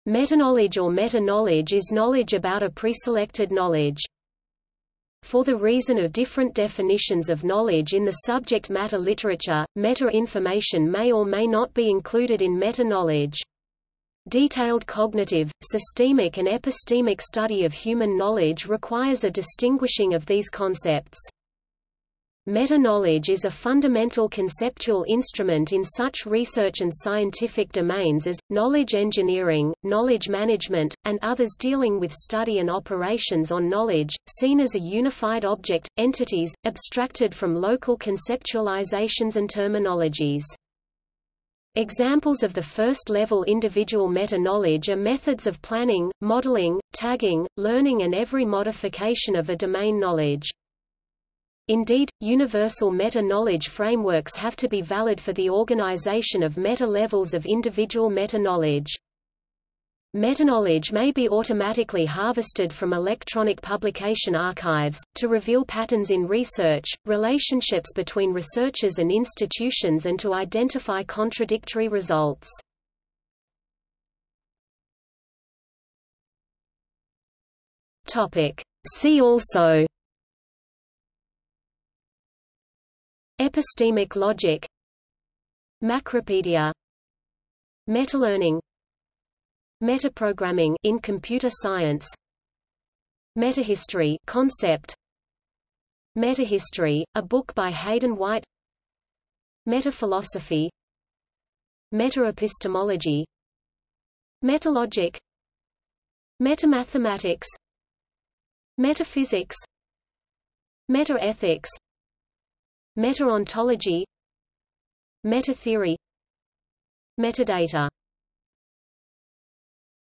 Metaknowledge or meta-knowledge is knowledge about a preselected knowledge. For the reason of different definitions of knowledge in the subject matter literature, meta-information may or may not be included in meta-knowledge. Detailed cognitive, systemic and epistemic study of human knowledge requires a distinguishing of these concepts. Meta-knowledge is a fundamental conceptual instrument in such research and scientific domains as, knowledge engineering, knowledge management, and others dealing with study and operations on knowledge, seen as a unified object, entities, abstracted from local conceptualizations and terminologies. Examples of the first-level individual meta-knowledge are methods of planning, modeling, tagging, learning and every modification of a domain knowledge. Indeed, universal meta-knowledge frameworks have to be valid for the organization of meta-levels of individual meta-knowledge. Meta-knowledge may be automatically harvested from electronic publication archives, to reveal patterns in research, relationships between researchers and institutions and to identify contradictory results. See also: Epistemic logic, Macropedia, metalearning, metaprogramming in computer science, metahistory concept, Metahistory, a book by Hayden White, metaphilosophy, metaepistemology, metalogic, metamathematics, metaphysics, metaethics, metaontology, metatheory, metadata.